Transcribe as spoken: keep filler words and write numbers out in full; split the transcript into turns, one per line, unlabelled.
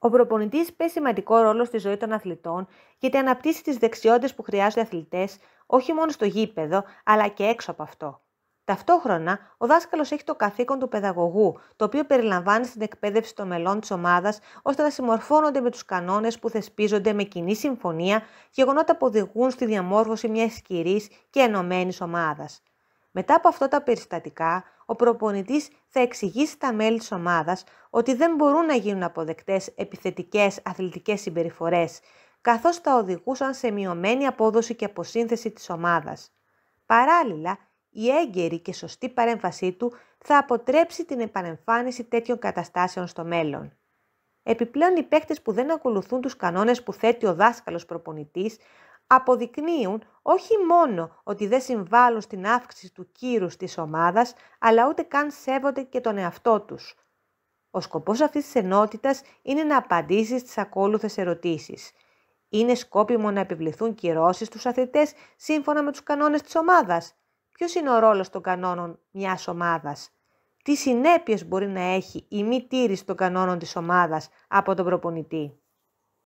Ο προπονητής παίζει σημαντικό ρόλο στη ζωή των αθλητών γιατί αναπτύσσει τις δεξιότητες που χρειάζονται οι αθλητές όχι μόνο στο γήπεδο, αλλά και έξω από αυτό. Ταυτόχρονα, ο δάσκαλος έχει το καθήκον του παιδαγωγού, το οποίο περιλαμβάνει στην εκπαίδευση των μελών της ομάδας, ώστε να συμμορφώνονται με τους κανόνες που θεσπίζονται με κοινή συμφωνία, γεγονότα που οδηγούν στη διαμόρφωση μιας ισχυρής και ενωμένης ομάδας. Μετά από αυτά τα περιστατικά, ο προπονητής θα εξηγήσει στα μέλη της ομάδας ότι δεν μπορούν να γίνουν αποδεκτές επιθετικές αθλητικές συμπεριφορές, καθώς θα οδηγούσαν σε μειωμένη απόδοση και αποσύνθεση της ομάδας. Παράλληλα, η έγκαιρη και σωστή παρέμβασή του θα αποτρέψει την επανεμφάνιση τέτοιων καταστάσεων στο μέλλον. Επιπλέον, οι παίκτες που δεν ακολουθούν τους κανόνες που θέτει ο δάσκαλος προπονητής αποδεικνύουν όχι μόνο ότι δεν συμβάλλουν στην αύξηση του κύρους της ομάδας, αλλά ούτε καν σέβονται και τον εαυτό τους. Ο σκοπός αυτής της ενότητας είναι να απαντήσει στις ακόλουθες ερωτήσεις. Είναι σκόπιμο να επιβληθούν κυρώσεις στους αθλητές σύμφωνα με τους κανόνες της ομάδας? Ποιος είναι ο ρόλος των κανόνων μιας ομάδας? Τι συνέπειες μπορεί να έχει η μη τήρηση των κανόνων της ομάδας από τον προπονητή?